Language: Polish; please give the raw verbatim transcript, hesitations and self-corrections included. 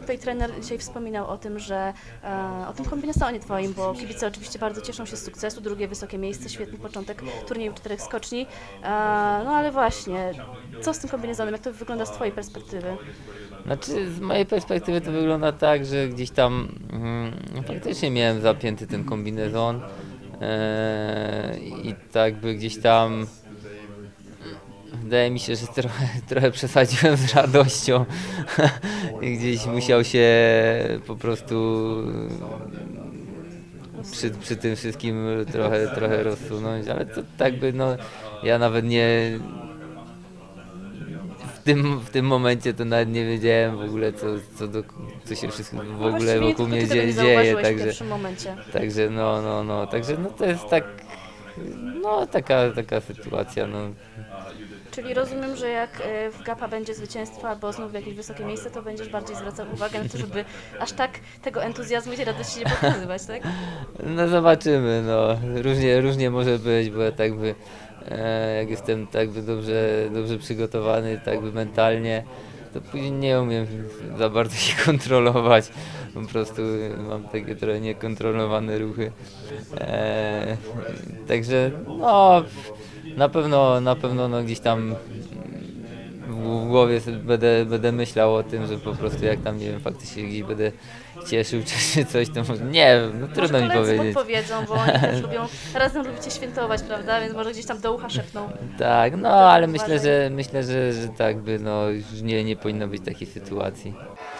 tutaj trener dzisiaj wspominał o tym, że e, o tym kombinezonie twoim, bo kibice oczywiście bardzo cieszą się z sukcesu, drugie wysokie miejsce, świetny początek turnieju czterech skoczni, e, no ale właśnie, co z tym kombinezonem, jak to wygląda z twojej perspektywy? Znaczy, z mojej perspektywy to wygląda tak, że gdzieś tam mm, faktycznie miałem zapięty ten kombinezon eee, i tak by gdzieś tam wydaje mi się, że trochę, trochę przesadziłem z radością i gdzieś musiał się po prostu przy, przy tym wszystkim trochę, trochę rozsunąć, ale to tak by no ja nawet nie w tym, w tym momencie to nawet nie wiedziałem w ogóle co, co, do, co się wszystko w ogóle Właściwie nie wokół tylko mnie ty tego nie dzie, dzieje, zauważyłeś w także, pierwszym momencie. także no, no, no, także no to jest tak, no taka, taka sytuacja, no. Czyli rozumiem, że jak e, w Gapa będzie zwycięstwo albo znów jakieś wysokie miejsce, to będziesz bardziej zwracał uwagę na to, żeby aż tak tego entuzjazmu i tej radości nie pokazywać, tak? No zobaczymy, no. Różnie, różnie może być, bo ja tak by, e, jak jestem tak by dobrze, dobrze przygotowany, tak by mentalnie, to później nie umiem za bardzo się kontrolować. Po prostu mam takie trochę niekontrolowane ruchy. E, także no, na pewno, na pewno no, gdzieś tam w głowie sobie będę, będę myślał o tym, że po prostu jak tam, nie wiem, faktycznie gdzieś będę cieszył czy, czy coś, to może, nie wiem, no trudno mi Może koledzy powiedzieć. podpowiedzą, bo oni też lubią, razem lubicie świętować, prawda? Więc może gdzieś tam do ucha szepną. Tak, no To ale uważaj. myślę, że myślę, że, że tak by no już nie, nie powinno być takiej sytuacji.